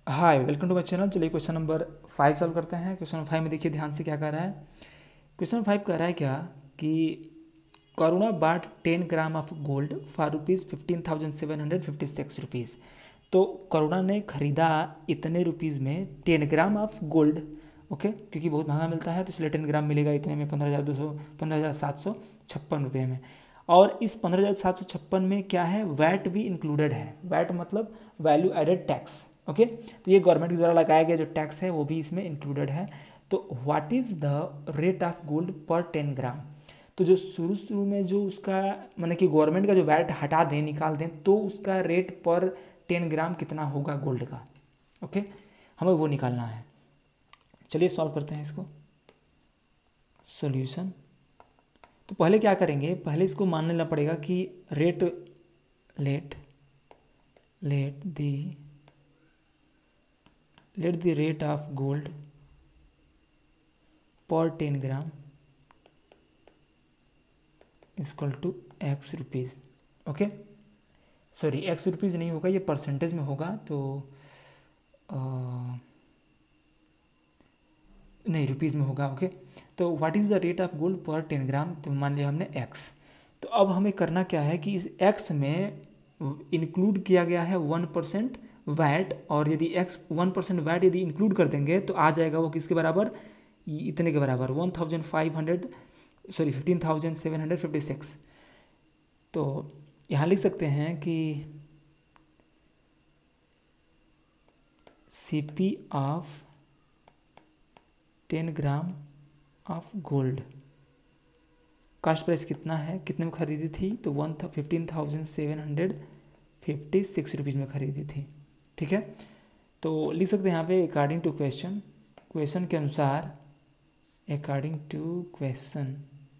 Hi, welcome to my channel. चलिए question number 5 solve करते हैं। क्वेश्चन नंबर 5 में देखिए ध्यान से क्या कह रहा है। क्वेश्चन नंबर 5 कह रहा है क्या कि करुणा बाट 10 ग्राम ऑफ गोल्ड फॉर ₹15,756। तो करुणा ने खरीदा इतने रुपीज़ में 10 ग्राम ऑफ गोल्ड। ओके, क्योंकि बहुत महंगा मिलता है तो इसलिए 10 ग्राम मिलेगा इतने में 15,756 में। और इस 15,756 में क्या है, वैट भी इंक्लूडेड है। वैट मतलब वैल्यू एडेड टैक्स। ओके, तो ये गवर्नमेंट के द्वारा लगाया गया जो टैक्स है वो भी इसमें इंक्लूडेड है। तो what is the rate of gold पर 10 ग्राम। तो जो शुरू में जो उसका माने कि गवर्नमेंट का जो वैट हटा दें, निकाल दें, तो उसका रेट पर 10 ग्राम कितना होगा गोल्ड का। ओके, हमें वो निकालना है। चलिए सॉल्व करते हैं इसको। सॉल्यूशन। तो पहले क्या करेंगे, पहले इसको मान लेना पड़ेगा कि let the rate of gold पर 10 gram equal to X rupees. Okay, sorry X rupees नहीं होगा, ये परसेंटेज में होगा। तो नहीं, रुपीज़ में होगा। ओके, तो what is the rate of gold पर 10 ग्राम, तो मान लिया हमने एक्स। तो अब हमें करना क्या है कि इस एक्स में इंक्लूड किया गया है 1% वैट, और यदि एक्स 1% वैट यदि इंक्लूड कर देंगे तो आ जाएगा वो किसके बराबर, इतने के बराबर 15,756। तो यहाँ लिख सकते हैं कि CP of 10 gram of gold cost price कितना है, कितने में खरीदी थी, तो 15,756 रुपीज़ में खरीदी थी। ठीक है, तो लिख सकते हैं यहाँ पे अकॉर्डिंग टू क्वेश्चन के अनुसार, अकॉर्डिंग टू क्वेश्चन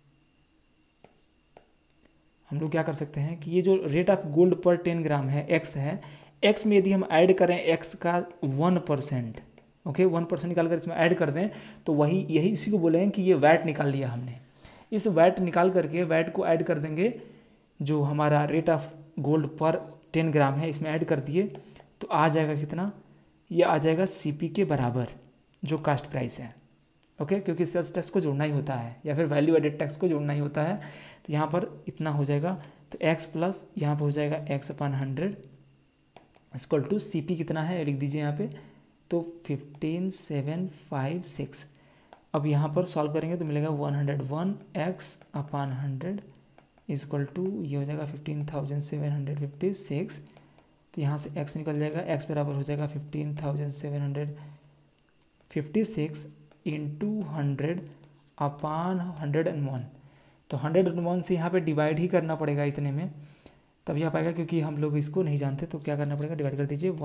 हम लोग क्या कर सकते हैं कि ये जो रेट ऑफ गोल्ड पर 10 ग्राम है, एक्स है, एक्स में यदि हम ऐड करें एक्स का 1%, ओके 1% निकाल कर इसमें ऐड कर दें, तो वही यही इसी को बोलेंगे कि ये वैट निकाल लिया हमने। इस वैट निकाल करके वैट को ऐड कर देंगे जो हमारा रेट ऑफ गोल्ड पर 10 ग्राम है, इसमें ऐड कर दिए तो आ जाएगा कितना, ये आ जाएगा CP के बराबर जो कास्ट प्राइस है। ओके, क्योंकि सेल्स टैक्स को जोड़ना ही होता है या फिर वैल्यू एडेड टैक्स को जोड़ना ही होता है। तो यहाँ पर इतना हो जाएगा, तो x प्लस यहाँ पर हो जाएगा x/100 इक्वल टू CP कितना है लिख दीजिए यहाँ पे, तो 15,756। अब यहाँ पर सॉल्व करेंगे तो मिलेगा 101x/100 इक्वल टू ये हो जाएगा 15,756। तो यहाँ से x निकल जाएगा, x बराबर हो जाएगा 15,756 इंटू 100/101। तो 101 से यहाँ पे डिवाइड ही करना पड़ेगा इतने में, तभी आ पाएगा, क्योंकि हम लोग इसको नहीं जानते। तो क्या करना पड़ेगा, डिवाइड कर दीजिए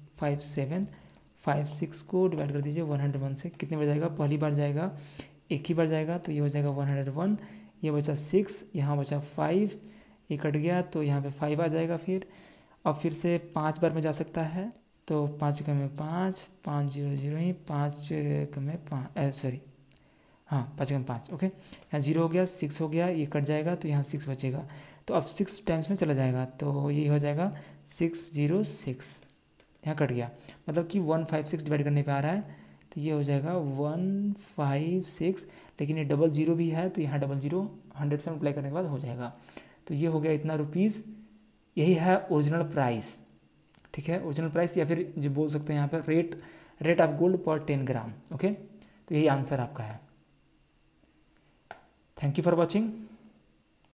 15756 को डिवाइड कर दीजिए 101 से, कितने बार जाएगा, पहली बार जाएगा, एक ही बार जाएगा, तो ये हो जाएगा 101, ये बचा 6, यहाँ बचा 5, ये कट गया तो यहाँ पे 5 आ जाएगा। फिर अब फिर से 5 बार में जा सकता है, तो 5 का में 5, 5 0 0 ही, 5 का में 5, सॉरी हाँ 5 का में 5। ओके, यहाँ 0 हो गया, 6 हो गया, ये कट जाएगा तो यहाँ 6 बचेगा, तो अब 6 टाइम्स में चला जाएगा, तो ये हो जाएगा 606, यहाँ कट गया, मतलब कि 156 डिवाइड करने पे आ रहा है, तो ये हो जाएगा 156, लेकिन ये डबल जीरो भी है तो यहाँ डबल जीरो 100 से मल्टीप्लाई करने के बाद हो जाएगा। तो ये हो गया इतना रुपीज़, यही है ओरिजिनल प्राइस। ठीक है, ओरिजिनल प्राइस, या फिर जो बोल सकते हैं यहाँ पर रेट ऑफ गोल्ड पर 10 ग्राम। ओके, तो यही आंसर आपका है। Thank you for watching.